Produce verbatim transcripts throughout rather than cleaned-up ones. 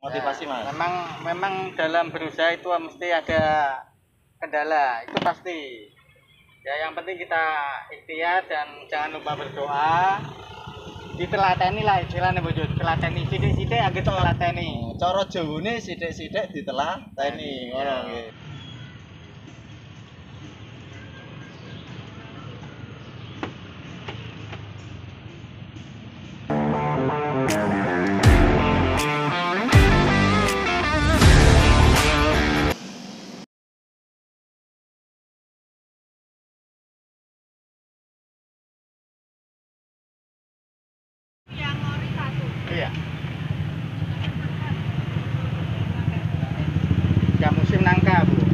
motivasi Ya, mas. memang memang dalam berusaha itu mesti ada kendala, itu pasti. Ya yang penting kita ikhtiar dan jangan lupa berdoa. Ditelateni lah istilahnya bojo, ditelateni sithik-sithik anggere telateni. Cara Jawane sithik-sithik ditelateni ngono nggih. Iya. Ya musim nangka, Bu.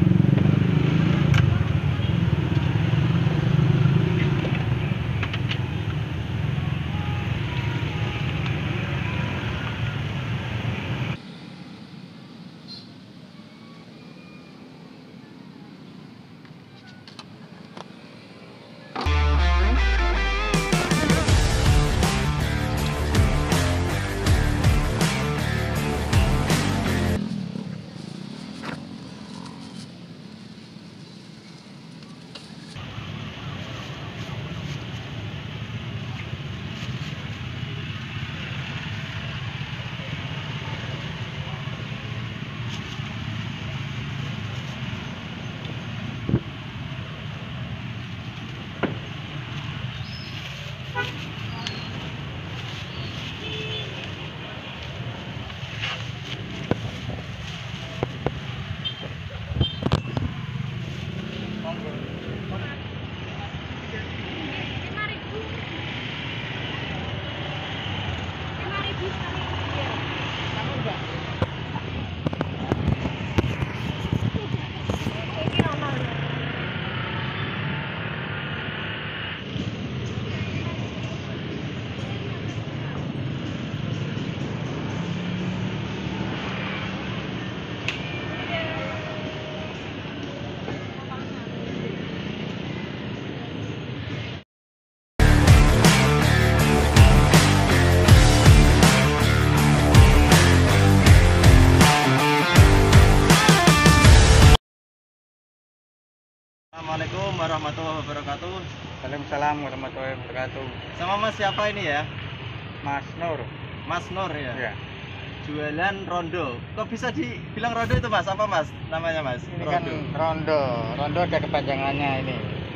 Assalamualaikum warahmatullahi wabarakatuh. Waalaikumsalam warahmatullahi wabarakatuh. Sama mas siapa ini ya? Mas Nur. Mas Nur ya? Ya. Jualan rondo. Kok bisa dibilang rondo itu mas? Apa mas namanya mas? Ini kan rondo. Rondo ada kepanjangannya ini.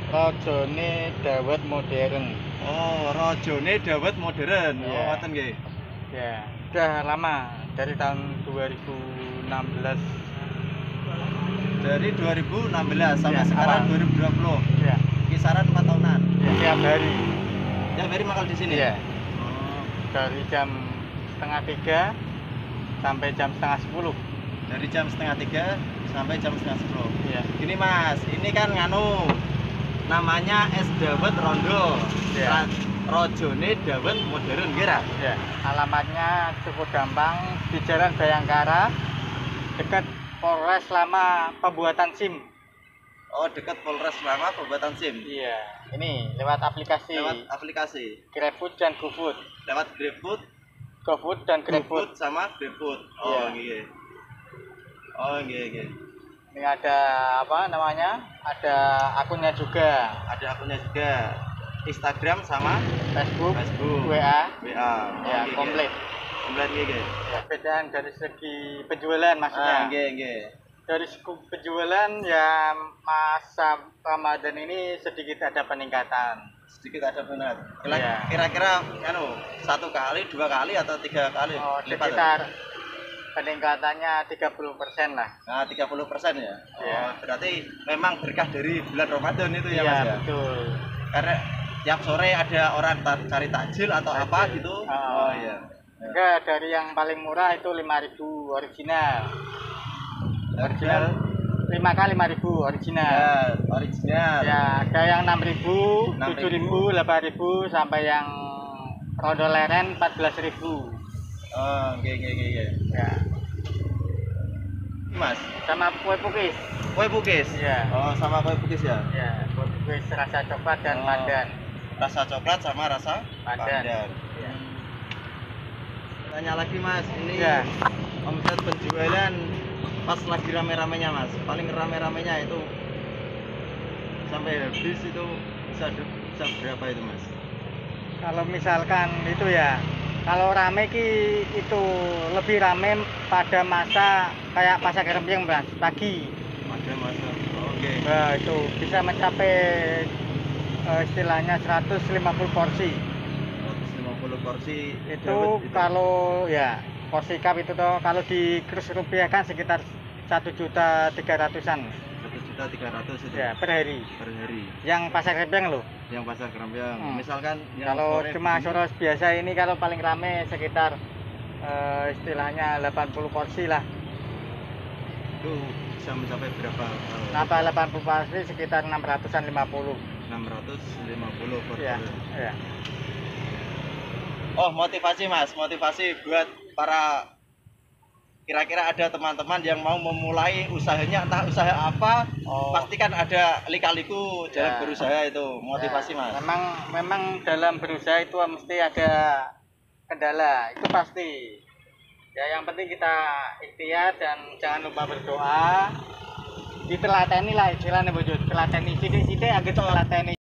Rojone Dawet Modern. Oh, Rojone Dawet Modern. Iya. Oh, ngoten nggih. Ya, udah lama dari tahun dua ribu enam belas. Dari dua ribu enam belas sampai Ya, sekarang awal. dua ribu dua puluh. Ya. Kisaran empat tahunan. Ya, tiap hari. Tiap hari makan di sini. Iya. Oh, Dari jam setengah tiga sampai jam setengah sepuluh. dari jam setengah tiga sampai jam setengah sepuluh. Iya. Gini mas, ini kan nganu namanya es dawet rondo. Iya. Ra- Rojone Dawet Modern kira. Ya, alamatnya cukup gampang di Jalan Bayangkara dekat Polres Lama Pembuatan SIM. Oh, dekat Polres Lama Pembuatan SIM. Iya, ini lewat aplikasi Lewat aplikasi. GrabFood dan GoFood. Lewat GrabFood, GoFood dan GrabFood. GoFood sama GrabFood. Oh, Iya. iya. Oh, iya, iya. Ini ada apa namanya? Ada akunnya juga. Ada akunnya juga. Instagram sama Facebook, Facebook, W A. W A. Oh, Ya, iya, komplit. iya. Komplit nggih, nggih. Ya, bedaan dari segi penjualan maksudnya. Ah, nggih, nggih. Dari segi penjualan ya masa Ramadan ini sedikit ada peningkatan. Sedikit ada benar. Kira- Iya. Kira-kira anu, satu kali, dua kali atau tiga kali? Oh, lipat, sekitar peningkatannya tiga puluh persen lah. Nah, tiga puluh persen ya. Iya. Oh, berarti memang berkah dari bulan Ramadan itu ya, Iya, Mas ya. betul. Karena tiap sore ada orang ta- cari takjil atau apa gitu. Oh. Oh iya. Enggak, dari yang paling murah itu lima ribu original. Original lima kali lima ribu original. Ya, original. Ya, ada yang enam ribu, enam tujuh ribu, ribu. delapan ribu sampai yang rondo leren empat belas ribu. Oh, nggih nggih nggih nggih. Ya, Mas, sama kue pukis. kue bugis. Iya. Oh, sama kue bugis ya. Ya, kue pukis rasa coklat dan Oh. pandan. Rasa coklat sama rasa Pandan. pandan. Ya. Tanya lagi Mas, ini Ya. omset penjualan pas lagi rame-ramenya mas, paling rame-ramenya itu sampai habis itu bisa bisa berapa itu mas? Kalau misalkan itu ya, kalau rame ki itu lebih rame pada masa kayak pasar Kerempiyang mas, pagi. Ada masa, oke. Nah, itu bisa mencapai eh, istilahnya seratus lima puluh porsi. seratus lima puluh porsi Itu dapat kalau ya porsi cup itu toh kalau di kurs rupiah kan sekitar satu juta tiga ratusan satu juta tiga ratus itu ya per hari. per hari. Yang pasar Kerempiyang loh. Yang pasar Kerempiyang, Hmm. misalkan yang Kalau sore cuma begini, soros biasa ini kalau paling rame sekitar eh, istilahnya delapan puluh porsi lah. itu bisa mencapai berapa? eh, Nambah delapan puluh porsi sekitar enam ratusan lima puluh. enam ratus lima puluh per Ya, hari. ya. Oh, motivasi mas, motivasi buat para kira-kira ada teman-teman yang mau memulai usahanya, entah usaha apa, Oh. pastikan ada lika-liku dalam Ya. berusaha itu, motivasi Ya, mas. Memang memang dalam berusaha itu mesti ada kendala, itu pasti. Ya yang penting kita ikhtiar dan jangan lupa berdoa. Ditelateni lah istilahnya bojo, telateni sidik-sidik agar telateni.